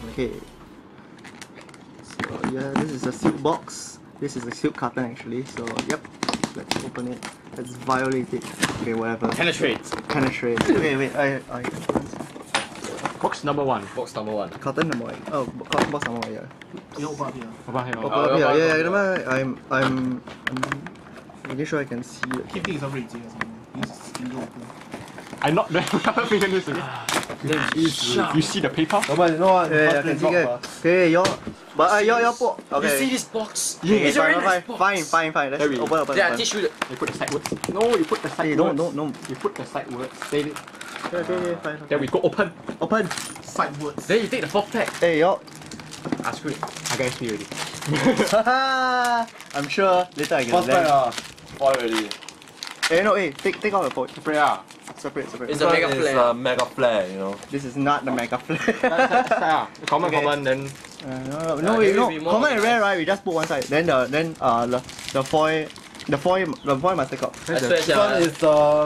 Okay. So yeah, this is a silk box. This is a silk carton actually. So yep. Let's open it. Let's violate it. Okay, whatever. Penetrate. Penetrate. Okay, wait. I Box number 1. Box number 1. carton number 1. Oh, carton box number 1. Yeah. You open up here. Over here. Open up here. Yeah. Never mind. I'm really sure I can see it. Keep things over it or something. You open. I knocked the fingernails again. You see the paper? No one, Yeah, I can see it. Okay, but your put. Okay. You see this box? Yeah. It's already nice box. Fine. Let's open. Yeah, teach you. You put the side words. No, you put the side Hey, words. no. You put the side words. Save it. Okay, fine. Then we go open. Open. Side words. Then you take the 4th pack. Hey, yo. Ah, screw it. I got SP already. I'm sure later I can First pack land. Foil already. Hey, no, take out the foil. Spray ah. Separate. It's a mega flare. Mega flare, you know. This is not the mega flare. Common, then. No, common and rare, right? We just put one side. Then the foil must take out. I swear, This one is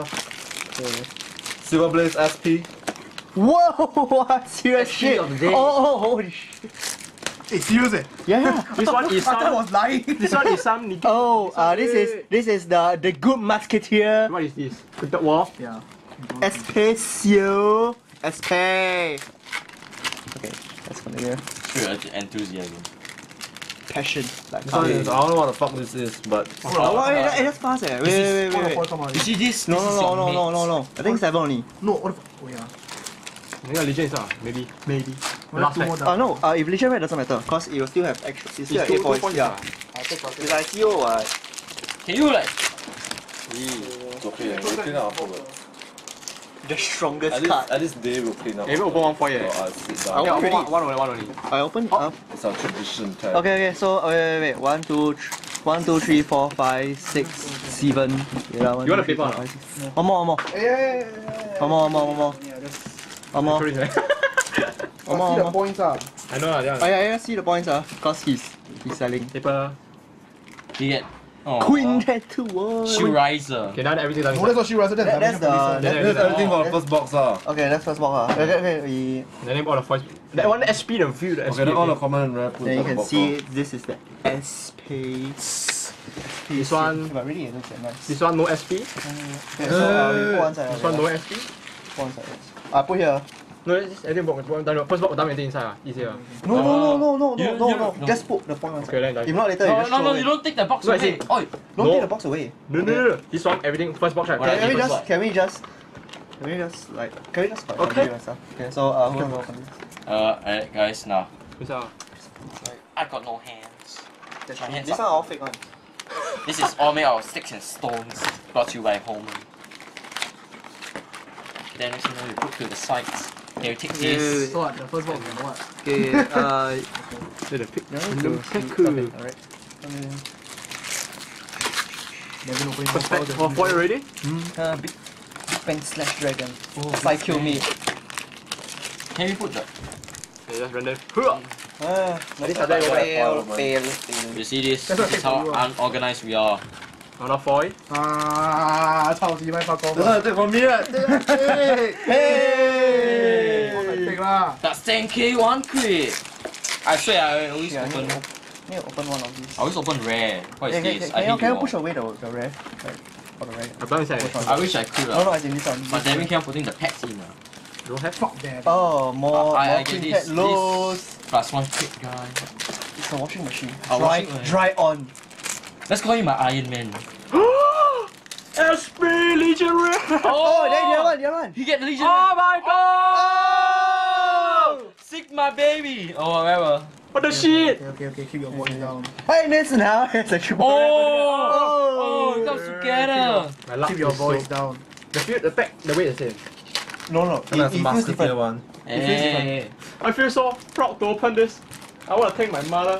Silver Blaze SP. Whoa! Serious SP shit! of the day. Oh, holy shit! Hey, serious eh? Yeah. This one is I thought I some. was lying. This one is some. Oh, this is the good musketeer. What is this? The wall. Yeah. Espacio. Okay, let's continue. Pure enthusiasm. Passion. Like, This one is, I don't know what the fuck this is, but oh, that's fast eh. Wait. Come on. You see this? No. This is your mate. I think 7 only. No, what the fuck? Oh yeah. Yeah, legends maybe. Last two more Oh no, if Legion Red doesn't matter, because it will still have extra. It's still have 8 points. Yeah. It's like CO what? Can you like? it's okay. We'll clean up afterwards. The strongest At this, card. at this day, we'll clean up. Maybe open one for you. So I'll sit Oh, down. Yeah, really? one only. I open up. It's our tradition tag. Okay, so wait. 1, 2, 3, 4, 5, 6, 7. Yeah, 1, You want a 2, 3, paper 4, 5, 6. One more. Yeah. One more. Yeah, that's. One more. See the points ah. I know Oh yeah, see the points because he's selling. Paper. You get. Oh, Queen tattoo. Shoe riser. Okay, now that everything's done. No, that's what she was. That's the. That's everything for the first box. Okay, that's first box. Okay, we. The name all the voice. That one SP the view. The SP. Okay, then all the common and rare put Then you in the can box. see this is the SP. This one. But really, it looks nice. This one no SP. Okay, so we put one side. This one no SP. One side. I put here. No, this everything box. First box dump anything inside. Easier. No. Just put the point one side. Okay, then. If not later you just throw No, away. you don't take the box No, I away. see. Oi. Don't No. take the box away. No. This one everything first box right. Alright. Can we first just box. can we just Okay. and stuff? Okay, so who can open this? Alright guys, now. This one. I got no hands. My hands This are- one all fake one. This is all made out of sticks and stones. Brought to you by Home. Then next thing you put to the sides. Here, you take this. So what? The first box is what? Okay, The pick. Alright. Never open First pack for foil already? Big Bang Slash Dragon. Psycho me. Can you put the? Okay, just random. This are fail. You see this? This is how unorganized we are. Another foil. 超級卖发光。 That's what I take from me, right? Hey! Take lah. That's 10k one crit. I swear I always Yeah, open. Need to open one of these. I always open rare. What is this? I hate Can you you push all. away the rare? Like, for the rare. I don't inside. I wish I could. No, as in this one. But then we can't putting the packs in. Don't have. Fuck that. Oh, more I get King this. Cat lows. Plus one crit guy. It's a washing machine. A washing machine. Dry on. Let's call him my Iron Man. SP Legion Rare! Oh, there, the other one. He get the Legion. Oh my god! Sigma baby. Oh whatever. What the shit? Okay, keep your voice down. Hey, this now it's a triple. Oh, it comes together. My luck Keep your is voice so... down. The pack, the weight is the same. No. That's It feels Master Tier different. 1. Hey. I feel so proud to open this. I want to thank my mother.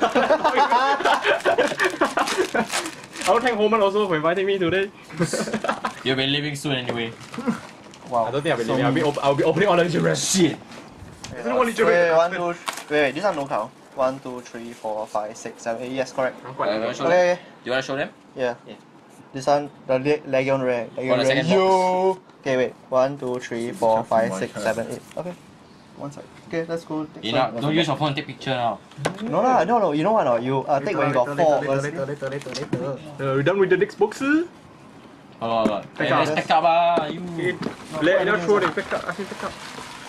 I want to thank Homan also for inviting me today. You'll be leaving soon anyway. Wow. I don't think I'll be leaving. I'll be opening all the Legion Rare. Shit. Wait, don't want Legion Rare. wait, this one no count. 1, 2, 3, 4, 5, 6, 7, 8. Yes, correct. I'm quite Okay. Okay. You wanna show them? Yeah. Yeah. This one, the Legion Rare. For the second Yo. Okay, wait. 1, 2, 3, 4, 5, 6, my 7, 8. Okay. one side. Okay, let's go. You know, don't use your phone to take picture now. No lah, no. You know what? No, you take when you got 4. Later. We're done with the next boxes. Oh, Pick let's up. pick up you. Let anyone throw it. Pick up. Ask him pick up.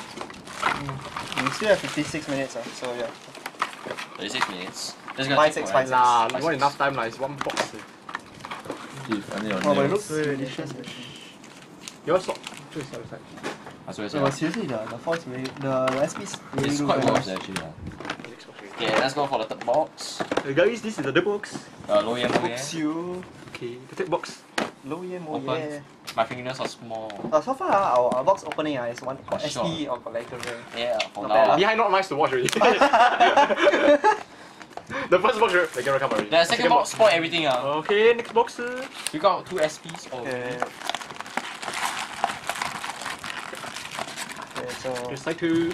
We still have 56 minutes, so yeah. 36 minutes. Let's go. 5-6, 5-6. Nah, not enough time. It's one box. If I need your Oh, but it nails. looks delicious. Yours stop. I swear, So seriously, the foils really, the SPs really it's look quite very worth nice. actually. Okay, let's go for the third box. Hey guys, this is the box. Low yen, low yen. Books you. Okay, the third box. Low yen, oh Open. yeah. My fingernails are small. So far, our box opening is one Oh, SP sure. or collector. Yeah, for Not now. bad, lah. Behind not nice to watch already. The first box, the camera come already. The second box spoil everything. Okay, next box. We got 2 SPs. Oh, Okay. Okay, so. Just like to.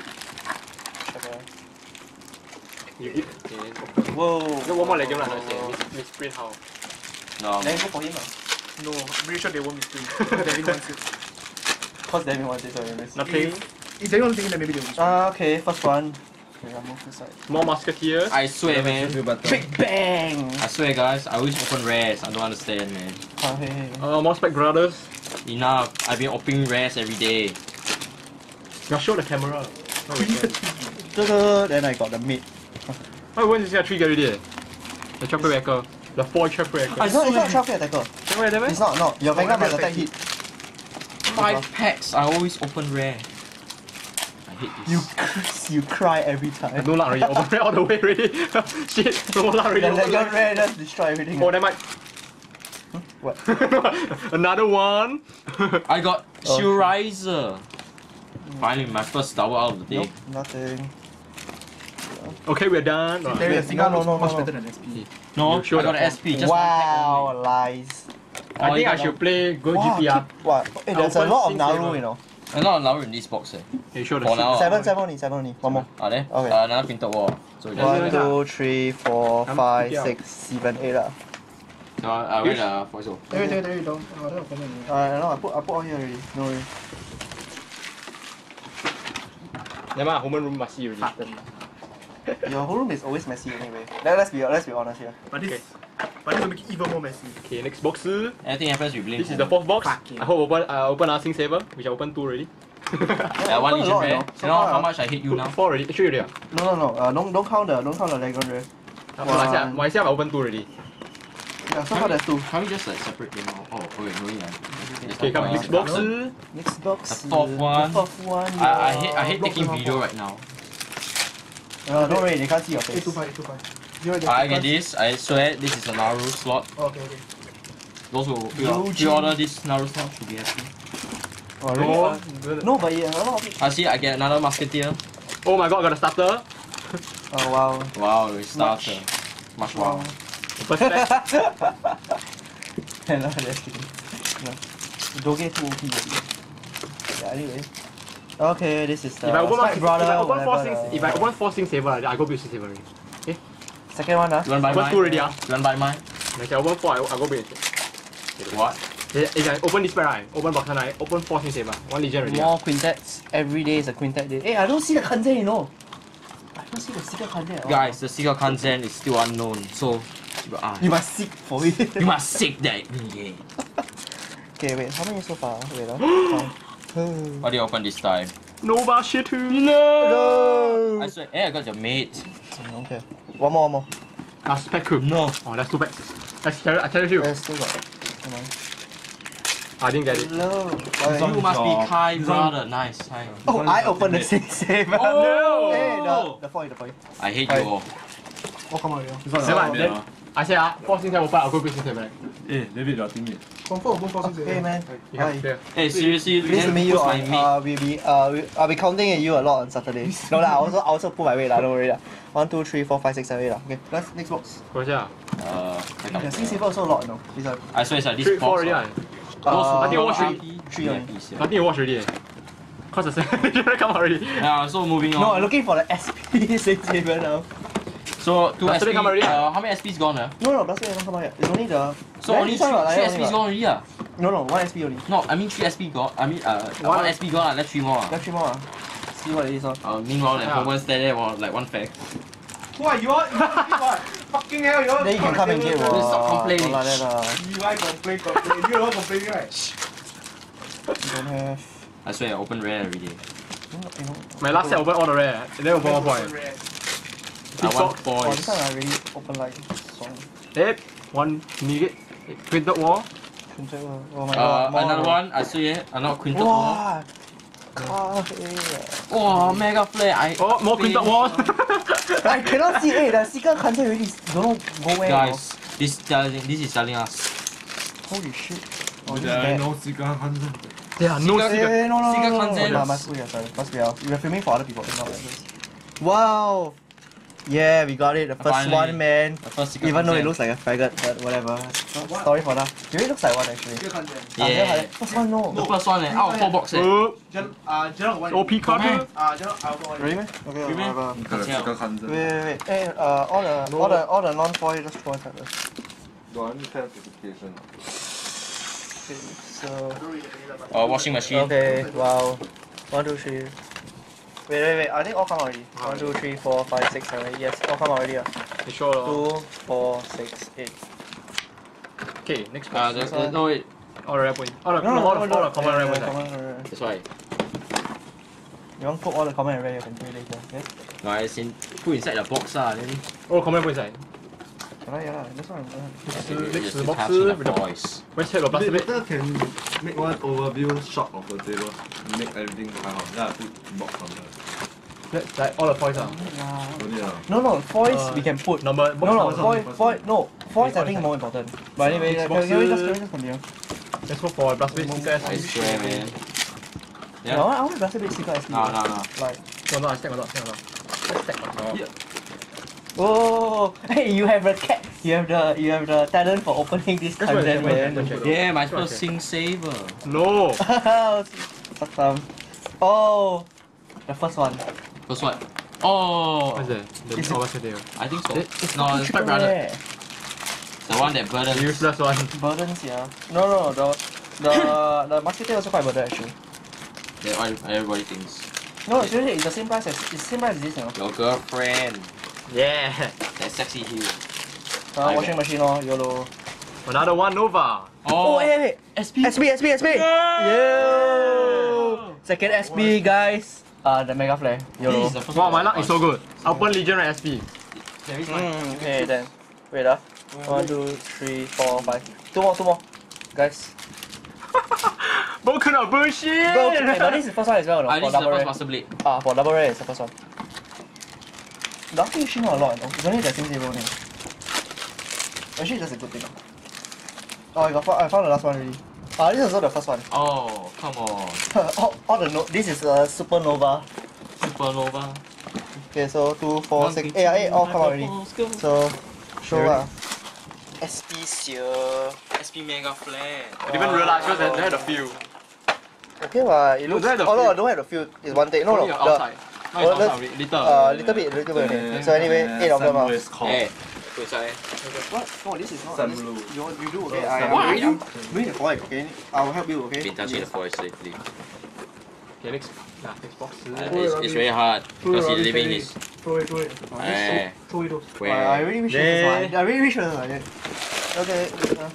You eat. Whoa. No one more legend lah. Miss Print how? no. Then go for him lah. No, I'm pretty sure they won't misprint. Devin wants it. Cause Devin wants it, so you miss. Nothing. If Devin wants it, then maybe they will misprint. Okay, first one. Okay, I'll move this side. More musketeers. I swear, man. Big bang! I swear, guys. I always open rares. I don't understand, man. Okay. More Spec Brothers. Enough. I've been opening rares every day. Now show the camera. Oh, we can. Then I got the meat. Why won't you see a 3 already? The chocolate wrecker. The 4 chocolate wrecker. It's not 12 attacker. Wait, It's not. Your Vanguard must attack hit. 5 packs. I always open rare. I hate this. You cry every time. No luck already. Open rare all the way already. Shit, no luck already. The open Vanguard rare. rare just destroy everything. Oh, that might. What? Another one. I got Oh. Shield Riser. Finally, my first double out of the day. Nope, nothing. Okay, we're done. There Alright. is Cigar no, looks no, much no. better than SP. No, You sure I got that an SP. Just Wow, lies. I think I got should play Go Wow, GPR. what? Hey, there's a Open lot of Sing Naru, Saber. you know. a lot of Naru in this box. You sure the For now. shit? 7 only. One more. Are there? Okay. Another printed wall. So we just 1, yeah. 2, 3, 4, I'm 5, picking 6, 7, 8 lah. So I went for so. There, don't. Oh, don't open it. No, I put all here already. No worry. Never mind, Homer room must see already. Your whole room is always messy anyway. Let's be honest here. But this will make it even more messy. Okay, next box. Anything happens, we blame. This is the 4th box. Fucking. I hope I open our Sing Saver, which I opened 2 already. Yeah, one open a Legion lot, rare. you know. You So know far, how much I hate you now? 4 already. Actually, already. Don't count the Legon rare. Myself, I opened 2 already. Yeah, so far there's 2. Can't we just like separate them out? Oh wait, no yeah. Okay, come next box. Next box. The 4th one. The 4th one. I hate taking video right now. Don't worry, they can't see your face. 825. I get this. I swear this is a Naru slot. Okay. Those who Eugene. pre-order this Naru slot should be happy. Oh, really? No, but yeah, a lot of it. I see. I get another musketeer. Oh my god, got a starter. Oh wow. Wow, it's starter. Much wow. First pack. No, just kidding. No. Doge too OP already. Yeah, anyway. Okay, this is the If I open Spike Brother. if I open 4 Sing Saver, I go build Sing Saver already. Second one, You want buy Open mine? 2 already. You want buy mine? If I open 4, I go build. What? If I open this pack, right? Open box and I open 4 Sing Saver. 1 Legion already. More quintets. Every day is a quintet day. Hey, I don't see the kanzen, you know. I don't see the secret kanzen at all. Guys, the secret Kanzen is still unknown, so You must seek for it. you must seek that. Yeah. Okay, wait, how many so far? Wait, What do you open this time? Nova shit too. No! I swear, hey, I got your mate. Okay. One more. Last pack crew. No. Oh, that's 2 packs. I challenge you. There's still got. Come on. I didn't get it. Hello. You must be Kai, brother. Nice. Hi. Oh, I opened the same saver. Oh! Hey, the point. I hate you all. Oh, come on, yeah. Seven, then I say 4 Sing Saver open, I'll go build Sing Saver. Eh, David, your teammate. Confirm, both forces. Hey man. Yeah, Hi. yeah. Hey, seriously, Pleased to then meet you who's my on, mate? I'll be counting at you a lot on Saturday. No lah, I also put my weight lah, don't worry lah. 1, 2, 3, 4, 5, 6, 7, 8 lah. Okay, let's next box. 等一下 Yeah, Sing Saver also a lot, you know. It's like, I swear it's like this 3, 4 box. already. ah. I think I watched three only. I think you watch already. Cause the second come out already. Yeah, so moving on. No, I'm looking for the SP Sing Saver now. So, 2 Does SP, it come already? how many SPs gone? No, that's why it hasn't come out yet. It's only the. So only 3 SPs gone already. No, 1 SP only. No, I mean 3 SP gone. I mean, 1 SP gone, let's 3 more. Left 3 more. See what it is. Meanwhile, the opponent stay there for like one fact. Why you want? Fucking hell, you want? Then you can come and get what? Stop complaining. Don't like that lah. You like complain. You don't want complaining, right? Don't have. I swear, I open rare every day. My last set open all the rare, and then open 1 point. I want Oh, this boys. one I already open like song. Yep, 1 negate. Printed wall. Oh my god. more. Another one, I swear, another quintet wall. Wow. Oh, mega flare. Oh, more printed wall. I cannot see. Hey, the secret content already don't know go where. Guys, this is telling us. Holy shit. Oh, this is There are bad. no cigar hands. There are no secret. Hey, no, Secret no, content. no, must be sorry. Must be out. You are filming for other people. Not like this. Wow. Yeah, we got it. The first Finally. one, man. The first secret Even though it content. looks like a faggot, but whatever. Sorry for that. It really looks like one actually. Yeah. First one, no. The first one, out of 4 boxes. OP card. Really, man? Okay, Really, man? whatever. 那个 cigar hands. Wait. Hey, all the non-foil just throw inside this. Do I need clarification? Okay, so. Washing machine. Okay, wow. 1, 2, 3. Wait. I think all come out already. 1, 2, 3, 4, 5, 6, 7, 8. Yes, all come out already. You sure? 2, 4, 6, 8. Okay, next box. No wait, All the rare point. All the common rare points. Common. that's why. You want to put all the common and rare, you can do it later. Okay? No, as in, put inside the box then. Oh, common points. Yeah, that's what I'm doing. Next to the Just box with with the boys. Where's the plastic bit? Later can make one overview shot of the table. Make everything high up. Then I put box on the. That's like all the points. Only No, foils we can put. Number. Foils I think more important. But anyway, can we just continue? Let's go for plastic bit. I swear, man. Yeah. I want to plastic bit secret SP. No. Like. No, I stack on top. Let's stack on top. Yeah. Oh, hey, you have the cat. You have the talent for opening this That's what I content, said, man. check. Yeah, my first sing saver. No. Suck some. Oh, the first one. First what? Oh, What's that? Is The what's there? I think so. It's No, fucking it's quite triple brother. rare. The one that burdens. Useless one. Burdens, yeah. No, the musketeer also quite burden actually. That one everybody thinks. No, seriously, it's the same price as this, you know. Your girlfriend. Yeah. That sexy heel. Washing machine, YOLO. Another one Nova. Oh, wait. SP. SP. Yo! Second SP, guys. The Mega Flare. This YOLO. is the first Wow, one. my luck is so good. Open Legion right SP. There is one. Okay, then. Wait, 1, 2, 3, 4, 5. Two more. Guys. Broken up bullshit. Bro, okay, but this is the first one as well, no? This For is the double first rare. master blade. For double rare, it's the first one. The after issue not a lot, no? It's only the same table only. Actually, that's a good thing. Oh, I found the last one already. This is also the first one. Oh, come on. all the this is a Supernova. Supernova. Okay, so 2, 4, 6, 8, all come out already. So, show SP's here. SP Mega Flare. I didn't even realize because they had a few. Okay, it looks. Don't have the Oh no, I field. don't have the field. It's one take. No, Only outside. No, it's let's- outside. Little. little bit. Okay. So anyway, 8 of them. It's called. Hey, put inside. What? No, this is not. Sun this- blue. You do okay. What are you? Doing the void. Okay, I will help you. Okay. Been touching the forest lately. Okay, next box. It's very hard because he's living his. Throw it. Eh, Throw it. I where? really wish it was one. I really wish it was one. Okay.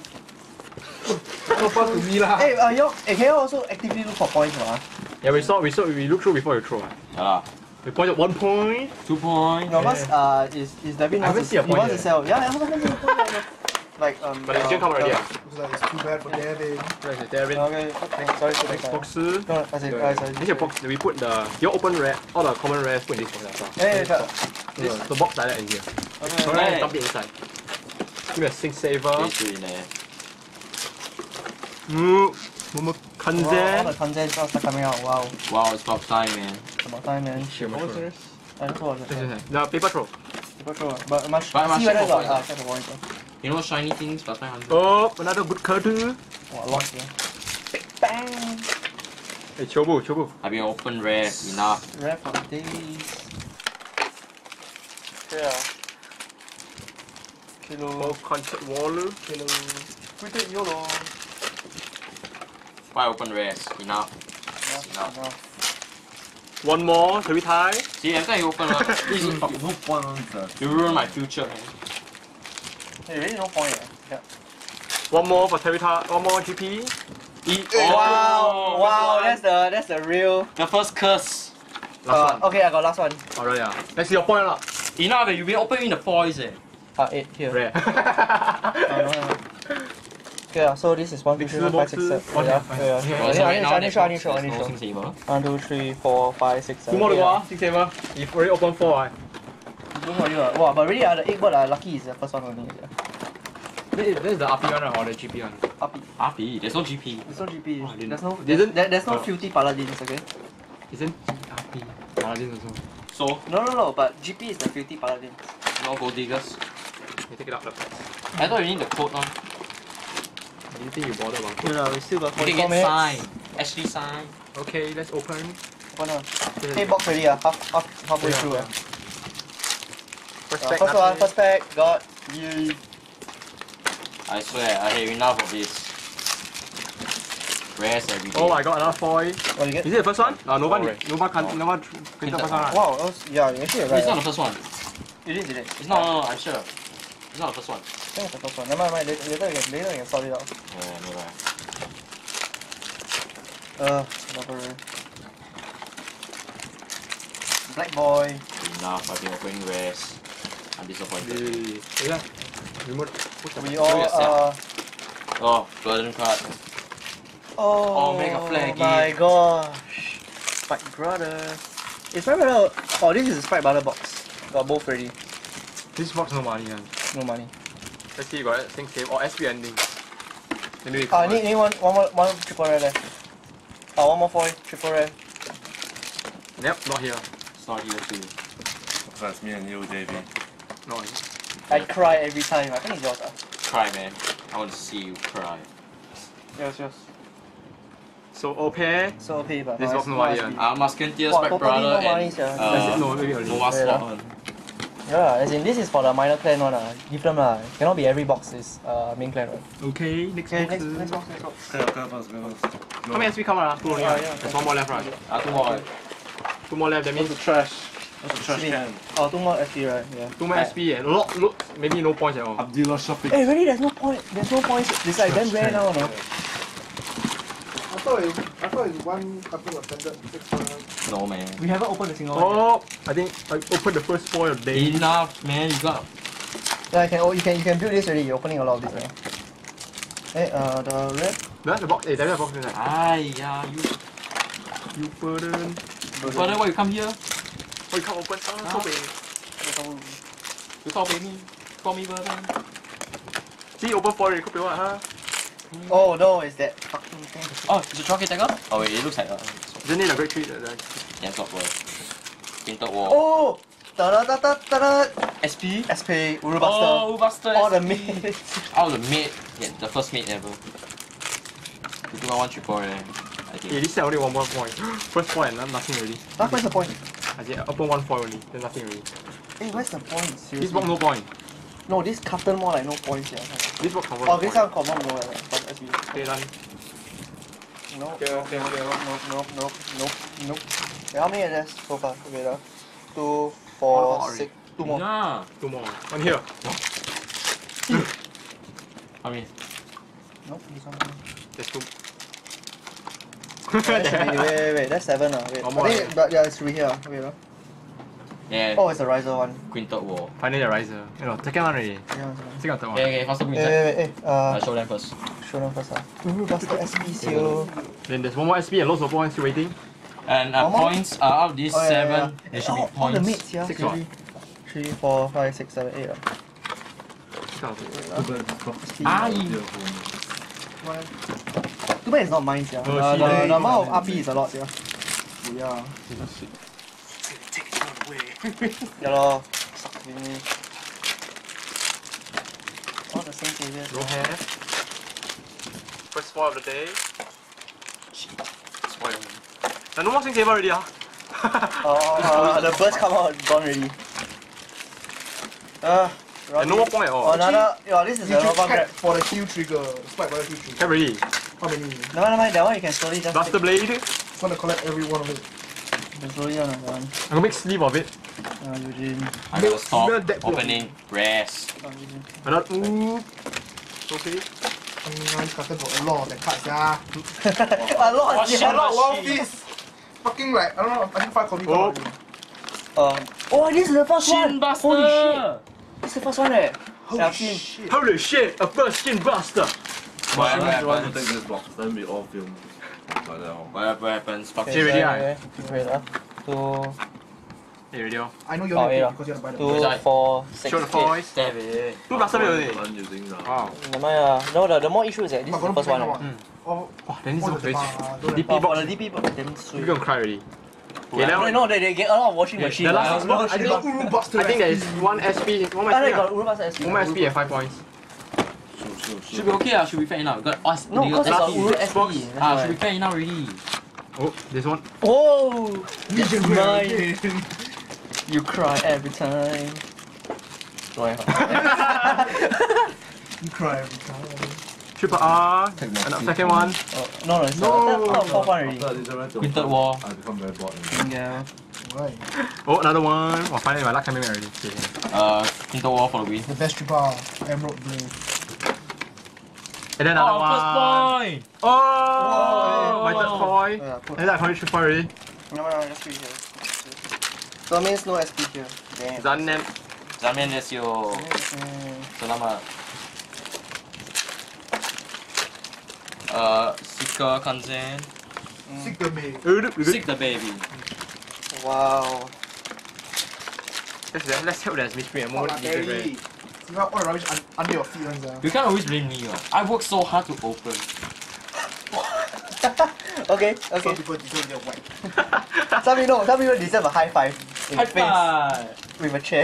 No pass to me lah. Hey, can you also actively look for points, Yeah, we look through before you throw. Ah, We pointed 1 point. 2 points. No, because is Devin I haven't seen a he point wants to yet. sell. Yeah, I haven't seen a point yet. Like But it's just come already. Looks like it's too bad for Devin. There's Darren. Okay, sorry. Next box. No, I say, sorry. This is a box. We put your open rare, all the common rares put in this box as well. Hey, The box like that in here. okay. Alright, dump it inside. Give me a sink saver. It's really nice. Momo Wow, all Kanze. the content stuff are coming out. Wow, Wow, it's about time, man. it's about time, man. Sure. I just watch it. The paper throw. People throw, but must But must see whether check for got points, check for points. You know shiny things plus 900. Oh, another good curtain. Wow, a lot here. Big bang. Hey, Chobu. I've been open rare enough. Rare for days. Yeah. Kilo. Concert wall. Quit it, YOLO. Why open rares? Enough. Enough. One more, shall we tie? See, every time you open up, this is fucking. No point on it. You ruin my future, man. Hey, really no point. Yeah. One more for Terita, one more GP. Wow, that's the real. The first curse. Last one. Okay, I got last one. Alright, yeah. Let's see your point lah. Enough, you've been opening the foils, eh. 8 here. Rare. No. Okay, so this is 1, 2, 3, 4, 5, 6, 7. Yeah. I need to show. 1, 2, 3, 4, 5, 6, 7. Two more to go, 6, 7. You've already opened 4, right? Wow, but really, the 8 bird, lucky is the first one only. This is the RP one or the GP one? RP, there's no GP. There's no GP. Isn't- There's no filthy paladins, okay? Isn't RP Paladin also? So, No, but GP is the filthy paladins. no gold diggers. You take it out. I thought you need the code on. I didn't think you bothered about it. Yeah, we still got You can 44 get minutes. sign. Ashley sign. Okay, let's open. Hey, box ready, halfway through. First First one, first pack, got. Yay. I swear, I have enough of this. Rares every day. Oh, I got another foil. What you get? Is it the first one? Nova Alright. printed first one. Wow, yeah, you actually right. It's not the first one. It is. It's not, no, I'm sure. It's not the first one. I think it's the first one. Never mind, later you can sort it out. Yeah, no right. Rubber. Black boy. Enough, I've been opening rares. I'm disappointed. Yeah. Remote. We Show all yourself. Oh, golden card. Oh mega flaggy. my gosh. Spike brother. It's Spike brother. Oh, this is a Spike brother box. Got both ready. This box no money, man. No money. Let's see, you got it. Think save or SP ending. Maybe we Need one triple rare left. One more foil, triple rare. Yep, not here. It's not here too. That's me and you, JB. Not here. I cry every time. I think it's yours. Cry, man. I want to see you cry. Yours. So OP. So okay, but This box no money, Musketeer, Wow, Spike totally Brother, no money, and sia. No, maybe only. Nova slot one. Yeah, as in this is for the minor clan one. Give them cannot be every box is main clan one. Okay, next Okay, box. next box. Clear first. How many SP come out? Two only. Yeah. There's one more left, right? 2 more. Two more left. That means trash. That's a trash can. Oh, 2 more SP, right? Yeah. two more SP and look, maybe no points at all. Abdullah shopping. Hey, really? There's no point. There's no points. It's like damn rare now, no? I thought it's one couple of standard 6 months. No, man. We haven't opened a single one. Oh, I think I opened the first foil of the day. Enough, man. You got. Yeah, you can build this already. You're opening a lot of this, right? Hey, the red. That's the box. Hey, that's the box inside. Yeah, You burden. Father, why you come here? Oh, you can't open. So big. You call me. Call me, brother. See, open foil already. Could be what, huh? Oh no, it's that fucking thing. Oh, it's a Chocolate Tiger? Oh wait, it looks like Isn't it a great treat? yeah, top wall. Painted wall. Oh! Da-da-da-da-da-da! SP? SP, Urubuster. Oh, Buster. All the SP. mates. Oh, the mate. Yeah, the first mate ever. You think I want triple rare? I Yeah, think. this set only one more point. First point, nothing already. Where's the point? I said open one foil only, then nothing already. Hey, where's the point? Seriously? This box no point. No, this Carton more like no points, yeah. This box cover. Oh, this one confirm no, but SP. Okay, done. No. Okay, how many are there so far? Okay, 2, 4, 6, 2 more. Yeah. Two more. One here. I mean, Nope, this one. There's two. Wait, that's 7 wait. One more, I think, but yeah, it's 3 here. Wait, yeah. Oh, it's the riser one. Quintet wall. Finally the riser. You know, second one already. Yeah, Second or third one. Okay, faster move Wait, I show them first. show them first. Buster SP seal. Then there's one more SP and lots of points still waiting. And One more? points are out of these 7. There should be All the points. mates, yeah. 6 what? 3, 4, 5, 6, 7, 8. Too bad it's not mine, yeah. Oh, shit. The amount of RP is a lot, yeah. Yeah. Yeah lor. Sucks with me. All the same saviors. No hair. First foil of the day. Spoil. There's no more Sing Saver already, huh? The birds come out gone already. And no more point at all. Another. Yeah, this is You a should Nova check grab. for the heal trigger. Spike by the heal trigger. Have already. How many? Never mind, that one you can slowly just. Buster Blade. Just want to collect every one of it. can slowly on that one. I'm gonna make sleeve of it. Eugene. I gotta stop Milk that opening rest. Eugene. I'm not. Okay. Nice Carton got a lot of that cards, yeah. A lot, shit, yeah. A lot of One machine. Piece. Fucking like, I don't know, I think 5 copies. Oh. Oh, this is the first one. Shin Buster! Holy shit. This is the first one, eh? Holy I've seen. shit. Holy shit! A first shin buster. Whatever I want to happens. take this box, then we all film. Like that. Whatever happens, fuck Okay, it. ready, okay. Wait, 2, Hey, ready? I know you're Oh, not yeah. because you're the buy the 2, 4, 6, Show the 4 boys. Stab it. 2 buster already. I'm using now. Wow. Never mind, no, the more issue is that this is the first one. Oh, Wow, then this is very Oh, DP for box. the DP box, damn sweet. You're gonna cry already. Okay, No, now no, they get a lot of washing Yeah, machine. the last no, box, I I think. I think there is 1 SP, 1 I SP, got Urubasa SP. 1 SP at 5 points. Should be okay, should be fair enough. Got us. No, they because got it's SP. a Uru Xbox. SP. Should be fair enough already. Oh, this one. Oh, that's Legion mine. You cry every time. You cry every time. Triple R. Take my And the seat. second one. No, it's No. not. Fourth one already. After this, I went to Printed work, wall. I become very bored. Yeah. Why? Oh, another one. Oh, finally my luck coming already. Okay. Printed wall for the win. The best triple Emerald Blue. And then another one. First point! Oh, my third point. Yeah, put. And then I found 3 point already. No, just read here. So that means no SP here. Damn. Zanem. Zaman desyo. Selamat. Seeker Kanzen. Sick the me. Seek the baby. Wow. Let's hope there's mystery and more details. Terry. You got all the rubbish under your feet, ones. You can't always blame me. I worked so hard to open. Okay, Some okay. people deserve their whack. Some people deserve a high five in High the face five! with a chair.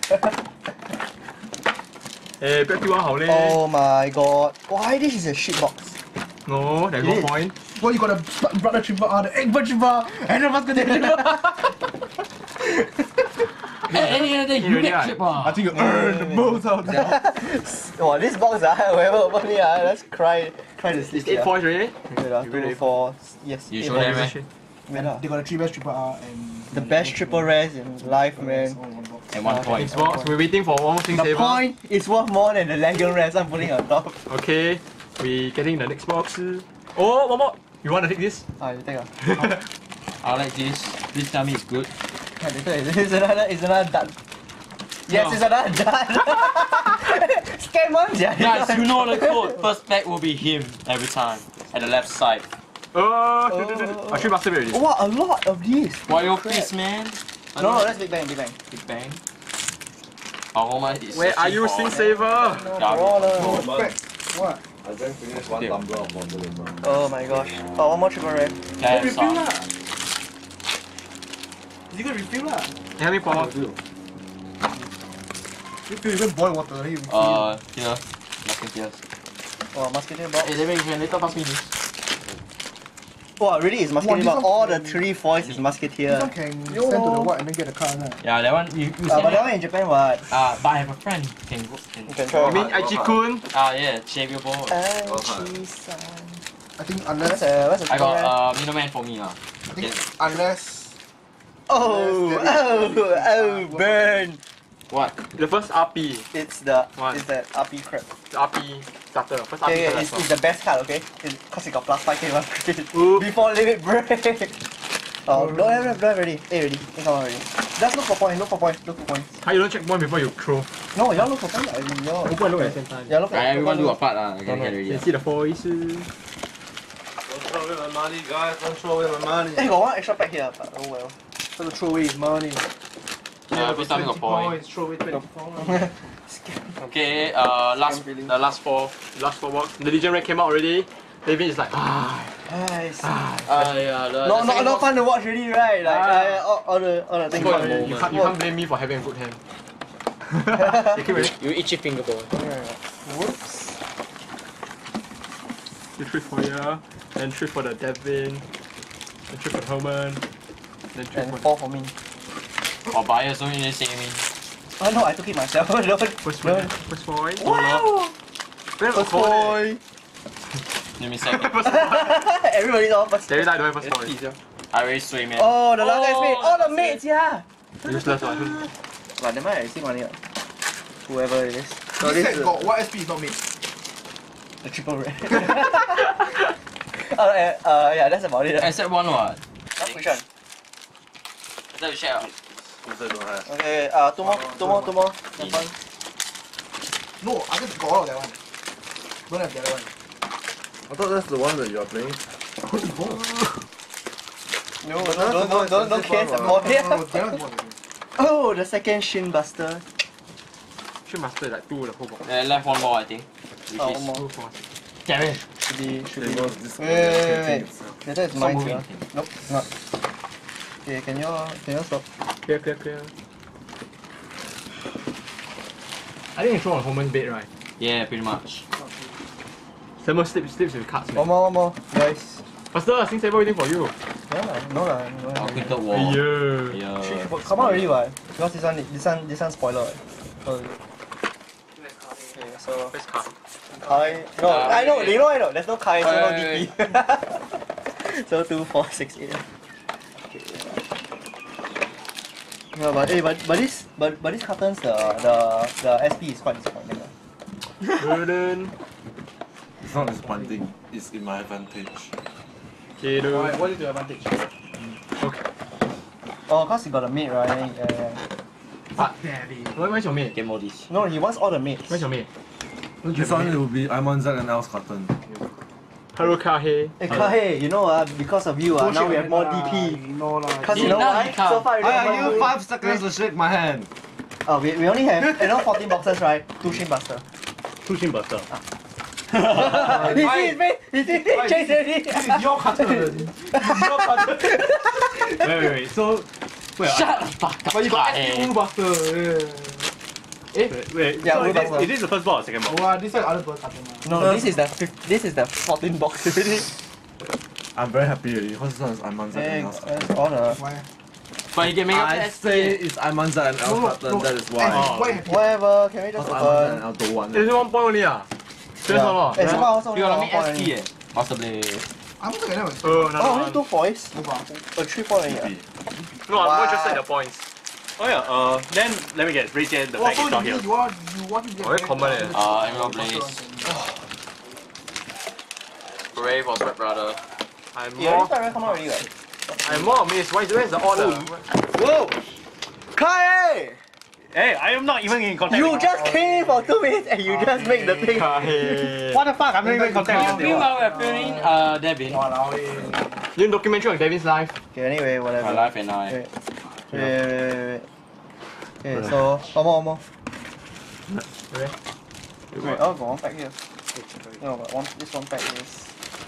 Hey, back to 1好咧。 Oh my god. Why this is a shit box? No, there's no point. Well, you got a brother triple R, the egg triple, and the musket triple. Any other day, you get chip I think you earned both out there. Oh, this box, whoever open it, let's cry to sleep. It's 8 points already. Wait, 2, 4, yes. You 8 show points. them, eh? Wait, They got a 3 best triple R and The best triple rares in life, man. And 1 point. Xbox, we're waiting for one more thing The saver. point is worth more than the Legend rares I'm putting on top. Okay, we getting the next box. Oh, one more. You want to take this? Ah, you take I like this. Please tell me it's good. It's another dud. Yes, No. it's another dud. Scam one, yeah. Guys, you know the code. First pack will be him every time. At the left side. Oh, Oh. I should master already. Wow, a lot of these. Why your face, man? No, that's Big Bang, Big Bang. Big Bang. Our is Where are you, Sing Saver? No, Yeah, brawler. What? I drank finish one tumbler of Wonder Woman. Oh my gosh. Oh, one more triple rare. Yeah, Refill some. lah. You can refill lah. How many power? Refill, you can boil water, then you refill. Here. Musketeers. Oh, Musketeer box. Hey, David, you can later pass me this. Wow, really is Musketeer this box. one All the can- 3 foils is Musketeer. This one can send to the what and then get the card, right? Yeah, that one, you But send that it. one in Japan, what? But I have a friend. Can go. You can try. You mean Aichi-kun? Yeah, shave your ball. Aichi-san. I think What's unless, a I triple rare? got middleman for me. I think unless, Oh, burn! What? The first RP. It's the What? it's that RP crap. The RP starter. First RP Okay, starter. it's the best card, okay? Because it got plus 5k one credit. Ooh. Before limit break. Oh, don't have already. Already. Come on already. Just look for points, look for points, look for points. How you don't check one before you throw? No, y'all look for points. Y'all Open and look at the same time. Yeah, look for Everyone do a points. part. I can No, get You already. see the voice. Don't throw away my money, guys. Don't throw away my money. Hey, got one extra pack here, but oh well. so to throw away his money. Please tell me got point. Throw away 20 points. Okay, last feeling. the last four. Last 4 box. The Legion Red came out already. David is like, Nice. Yeah, Not fun to watch really, right? Like all the things. Enjoy the already. you moment. can't blame me for having a good hand. You keep ready? You itchy finger ball. Whoops. You 3 for ya, then 3 for the Devin, then 3 for the Herman, then 3 And for 4 for me. Or buyers don't need to say me. Oh no, I took it myself. first No. one. First point. Wow! Where First was point. Give me a second. First point. Everybody's all first. David, I don't have first point. Please, yeah. I already sway, man. Oh, the last SP. Oh, the mates, yeah. Useless one. But never mind, I see money. Whoever it is. So This this set is got what SP is not made? the triple red. Yeah, that's about it. Except one what? Which one? Is that the share? Also don't have. Okay, two more. That one. No, I just got all of that one. Don't have the other one. I thought that's the one that you are playing. No, don't care some more. No, the other one. Oh, the second Shin Buster. Should master like 2 the whole box. Left one more, I think. Which Oh, is one more. 2 for us. Damn it. Should be. Tables, this Wait. itself. Later it's Stop mine. moving. Nope, it's not. Okay, can you stop? Clear. I think you throw on Homan's bed, right? Yeah, pretty much. Someone slips with cards, man. One more, guys. Faster, Sing Saber waiting for you. Yeah, no lah. Our cricket wall. Yeah. Yeah. Come out already, what? Because this one spoiler. Right? So, okay, so Best card. Kai. No, I know. wait. You know, I know. There's no Kai, so no Wait, DP. So 2, 4, 6, 8. Okay. No, but this cartons the SP is quite disappointing. Burden. It's not disappointing, it's in my advantage. Okay, dude. Alright, what is your advantage? Okay. Oh, cause he got a mate, right? Yeah. But, where's your mate? Get more this. No, he wants all the mates. Where's your mate? This one will be Iman Zak and Al's Carton. Hello, Kahe. Hey, Kahe, you know, because of you, now we have more DP. No lah. Cause you know Now why? he can't. So far we Why don't are know you who- 5 seconds to shake my hand? we only have 14 boxes, right? 2 Shin Buster. 2 Shin Buster. He see, chase already. This is your carton. This is your carton. Wait. So, wait. Shut the fuck up. But you got eh. SP Buster. Wait. Yeah, So Wu Buster. is this the first box or second box? Oh, this one other bird carton. No, this is the 14 box already. I'm very happy already, because this one is Iman Zak Hey, and Al's Carton. that's all the... Why? But you can make I up say it's Iman Zak and Al's No, Carton, no. that is why. Oh. Why? Whatever, can we just Because Iman Zak and open? Al don't want It's it. 1 point only, ah. That's all. Hey, someone also You only gotta got make 1 point SP only. Master Blade. I'm not gonna have Oh, Oh, another only one. 2 foils? a 3 point only. No, I'm Wow. more interested in the points. Oh yeah, then let me get raise the Oh, package so out here. you want to get Oh, very common, eh. Emerald Blaze. Hooray for Sweat Brother. I'm Yeah, more, this one come out already, right? I'm more amazed. Where's the order? Whoa! Kai! Hey, I am not even in contact. You with just came for 2 minutes and you just make the thing. What the fuck? I'm not even in contact with Meanwhile, you. we're filming Devin. Walao eh. You documentary on Devin's life. Okay, anyway, whatever. My life and I. Wait. Okay, so one more. Okay. Wait, oh, got 1 pack here. No, but this 1 pack is...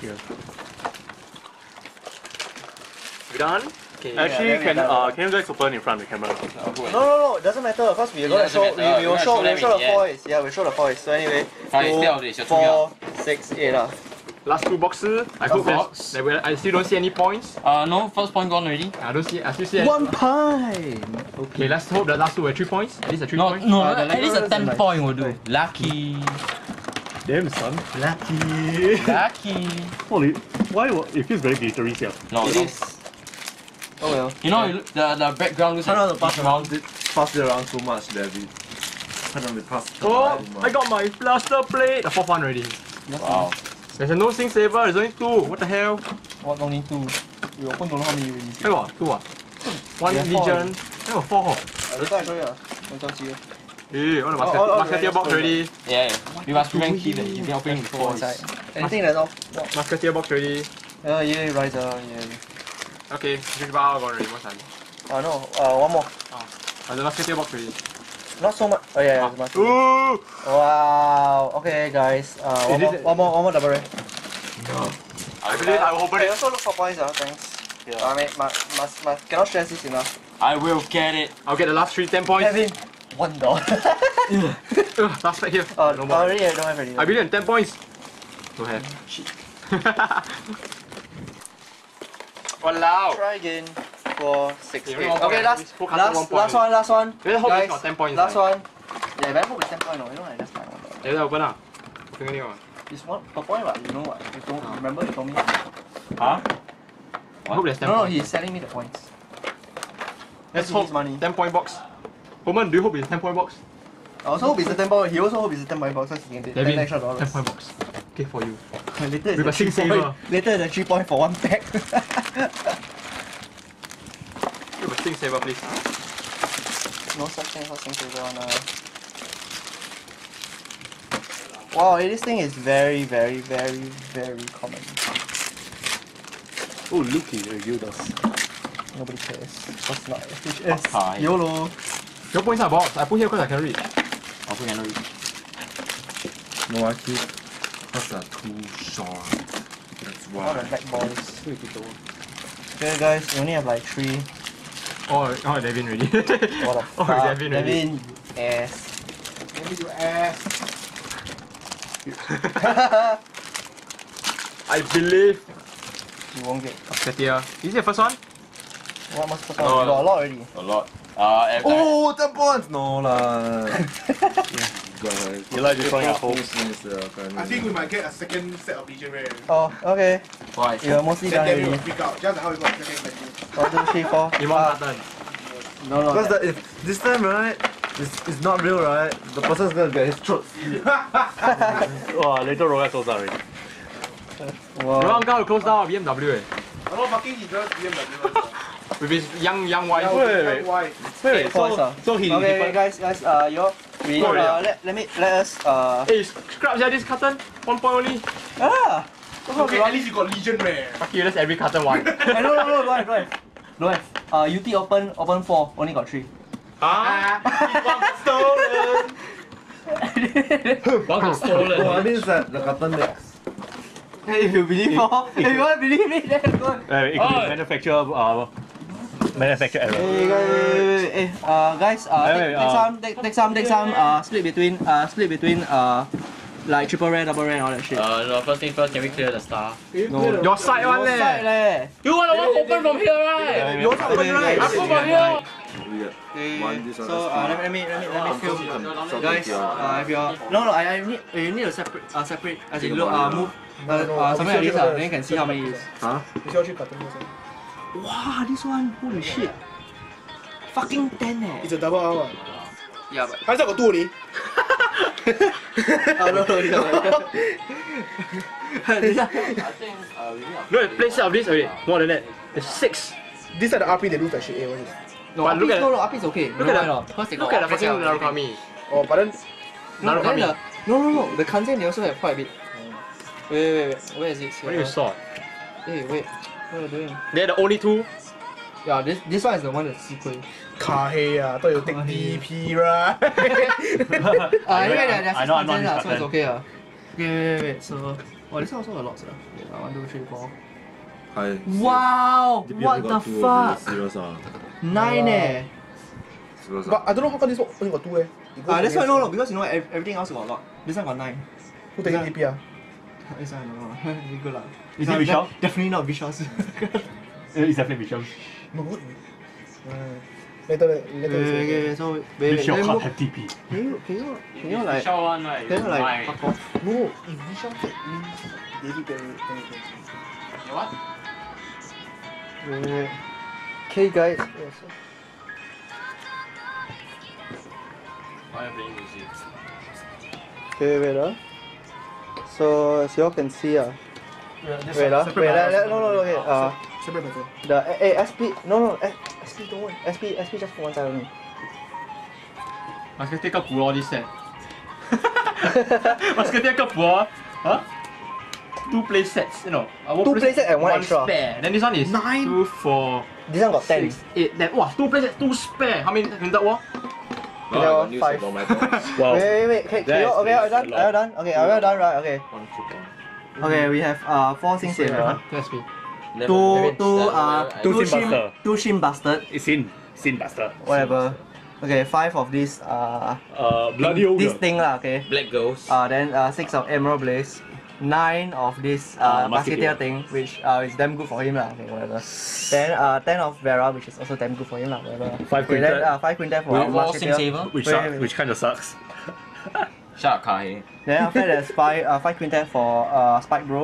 We done? Okay. Actually, Yeah, then we done. can you guys open in front of the camera? No, doesn't matter because we're gonna doesn't show, matter. we will We're show, gonna we'll show show them the in the foils. Yeah, we'll show the foils. So anyway, Fine, instead of 2, this, you're too young. 4, 6, 8 lah. Last 2 boxes. I hope box. that I still don't see any points. No, first point gone already. I still see. 1 pint! Okay, let's hope the last 2 were 3 points. At least a 3 No, points. no, the at least a Legos 10 is point will do. Lucky. Damn son. Lucky. Lucky. Holy, why? It feels very glittery here. No, It is. Oh well. You know, the background looks Try not to like pass each around it, pass it around too much, David. Try not to pass it Oh, around too much. I got my blaster plate. The 4th one already. Wow. There's a no Sing Saber. There's only 2. What the hell? What only 2? We open don't know how many already. I got 2 ah. 1 Yeah, 4 Legion. I got 4. Later I show you. Don't tell you. Hey, all the Oh, musketeer box already. Yeah, we must prevent keep that you've been opening Go before. inside. Anything that's off. Musketeer box already. Yeah, Riser, yeah. Okay, 3 bar gone already. What's that? No, 1 more. The musketeer box already. Not so much. Oh yeah, it's much. Ooh! Wow. Okay, guys. One more double ray. I believe I will open Okay, it. also look for points, thanks. Yeah. I mean, must cannot stress this enough. I will get it. I'll get the last 3 10 points. Kevin, $1. Last pack here. No more. Already, I don't have any. I believe in 10 points. Don't have. Shit. Walao. Try again. 4, 6, 8. Okay, one Okay, point. last We spoke after 1 point. last one. Let's hope Guys, it's got 10 points. last one. Yeah, better hope it's 10 points. No, you know, I just find $1. Yeah, open up. Fingernail. It's one per point, but you know what? You don't remember you told me. Huh? I hope there's 10 No, points. he's selling me the points. Let's He hope needs money. 10-point box. Homan, do you hope it's 10-point box? I also hope it's a 10 point. He also hope it's a 10 point box so he can get 10 Devin, extra dollars. 10-point box. Okay, for you. Later it's With a a 3 sing point. saver. Later it's a 3 point for one pack. Give a sing saver, please. No such thing for sing saver on Wow, this thing is very common. Oh, look at you, does. Nobody cares. That's not Hi. YOLO. Your points are box. I put here because I can reach. Also cannot reach. No, I keep. Because they're too short. That's All the why. black balls. Okay guys, we only have like 3. Oh, Devin ready. What the Oh, fuck? Devin already. Devin, ass. Let me do ass. I believe. You won't get. Katia. Is it the first one? What must put No, on? You got a lot already. A lot. Oh, 10 points! No lah. Guys. You like destroying our hopes. I think we might get a second set of Legion Rare. Oh, okay. Why? You're mostly Then done Devin will already. pick out. Just how we got second like this. 1, 2, 3, 4. Imam Carton. No, no. Because if this time, right, it's not real, right? The person's gonna get his throat slit. Wow, later Royal close down already. Wow. Wrong guy will close down BMW. I'm not fucking he drives BMW. With his young wife. wait. Why? Wait, Points, so he Okay, guys, you we Oh, yeah. let us Hey, scrap this carton. 1 point only. ah. Okay, at least you got Legion Rare. Fuck you, that's every carton one. No, don't have. UT open 4, only got 3. Stolen. one got stolen. Oh, I mean that the carton next. Hey, if you believe if you want to believe me, then go. It could be manufacture error. Hey, guys, take some, split between like triple rare, double rare, and all that shit. No, first thing first, can we clear the star? Your side one Your side leh. You want to open from here, right? Yours open, right? I put from here. We get one, this one. So let me feel. Guys, if you're I need you need to separate as in look move something like this then you can see how many it is. Huh? 你需要去 Carton 先。 Wow, this one, holy shit. Fucking 10 eh. It's a double R one. Yeah, but 还是有個 two 你。 no. This one, Look at the play set of this already. More than that. There's 6. This side the RP they lose that shit. What is it? no, But look at no, RP is okay. Look at no, because they got Look at the offense fucking out. Narukami. Oh, but then No, then Narukami. no. The Kanzen they also have quite a bit. Wait. Where is it? What do you saw? Hey, wait. What are you doing? They're the only 2. Yeah, this one is the one that's sequel. 卡黑啊，都有 take DP right? 因為 they're I know I'm not Kanzen so this it's okay. Wait. So, this one also a lot. 1, 2, 3, 4. Hi. Wow! DP What only the got two of fuck? this. Serious ah. 9 eh. Serious But ah. I don't know how come this one only got two eh. It goes That's why against- no, because you know everything else got a lot. This one got 9. Who taking DP ah? This one I don't know. Good lah. Is it Vishal? Definitely not Vishal's. It's definitely Vishal. No good. Later. Okay, so wait, Vishal let me can't move. have TP. Can you like one, right? fuck off? No, if Vishal fit means David Perry. What? Wait. Okay guys. Yes. Why are you playing music? Okay, wait. So as you all can see no, okay. Separate better. The SP no SP don't want SP just for one side only. I can take up all this set. I can take up huh? 2 play sets, you know. 2 play sets and 1 extra. Spare. Then this one is 9. 2, 4, This one got 10. 6, 8. Then 2 play sets, 2 spare. How many in that one? No, I got news 5. about my dogs. Wow. Wait. Okay, That are you is done? a Are you done? Okay, are you done? Right. Okay. One triple. Okay, we have 4 Sing Saver. SP. Two Shin Bastard. It's Sin Bastard. Whatever. Okay, 5 of this Bloody Ogre. this thing lah, okay. Black Ghost. Then 6 of Emerald Blaze. 9 of this Musketeer thing, which is damn good for him lah. Okay, whatever. Then 10 of Vera, which is also damn good for him lah. Whatever. 5 Okay, then Quintet. 5 Quintet for With Musketeer. Which which kind of sucks. Shut up, Kai. Then after that there's 5 Quintet for Spike Bro.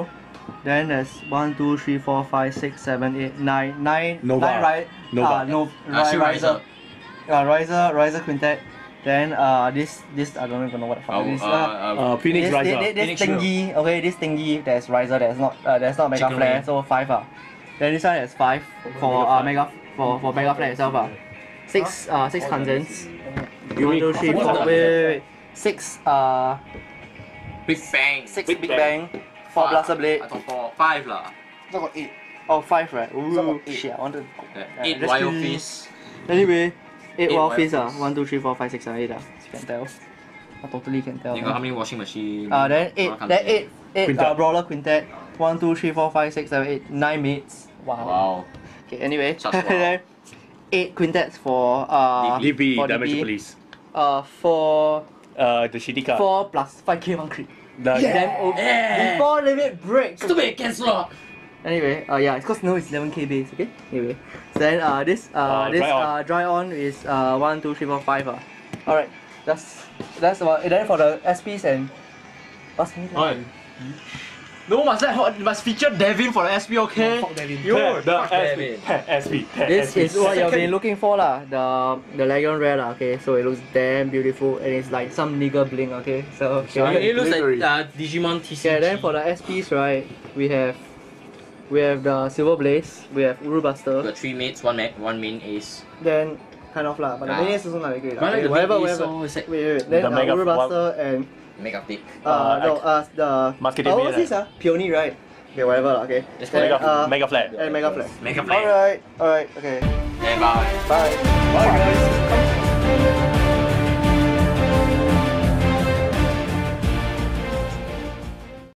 Then there's 1, 2, 3, 4, 5, 6, 7, 8, 9, 9, Nova. 9 right? Nova. No, Shield riser. Riser quintet. Then this I don't even know what the fuck it is. Phoenix Riser. This Phoenix thingy, okay, this thingy there's riser, there's not mega Chicken flare, wing. so 5 Then this one has 5 for mega for mega flare itself 6 contents. 1, 2, 3, 4. Wait. 6 Big Bang. 6 Big Bang. 4 Blaster Blade. I thought 4, 5 lah. I got 8. Oh, 5 right? Ooh, got 8. shit, I wanted. 8 that's Wild pretty- Fist. Anyway, 8 Eight wild wild fists fists. 1, 2, 3, 4, 5, 6, 7, 8 You can tell. I totally can tell. You got how many washing machine? Then 8 Quintet. brawler quintet. 1, 2, 3, 4, 5, 6, 7, 8 9 mates. Wow. Wow. Okay, anyway. Such wow. Then 8 quintets for DB, for Damage DB. Police. For The shitty card. 4 plus 5k 1 crit. The Yeah. Before limit breaks. Stupid cancel. Anyway, yeah, it's cause no, it's 11k base, okay? Anyway. So then this dry on is 1, 2, 3, 4, 5 Alright, that's about it. Then for the SPs and what's me Alright. No, must feature Devin for the SP, okay? Fuck Devin. Yo, the Fuck SP. SP. This is what you've been looking for lah, the Legion Rare lah, okay? So it looks damn beautiful and it's like some nigger bling, okay? So It looks like Digimon TCG. yeah, then for the SPs right, we have the Silver Blaze, we have Uru We Buster, got 3 mates, 1 one main ace. then kind of lah, but the Ah. main is also not that great lah. But I like the whatever, main ace, whatever. so it's like Wait. Then The Mega Uru Buster and mega pick. the Musketeer what's Blade, this Peony right? Okay, whatever lah, okay. Just Then, Mega Flat. and Mega Flag. Mega play. Alright, okay. Yeah, bye. Bye. Bye guys.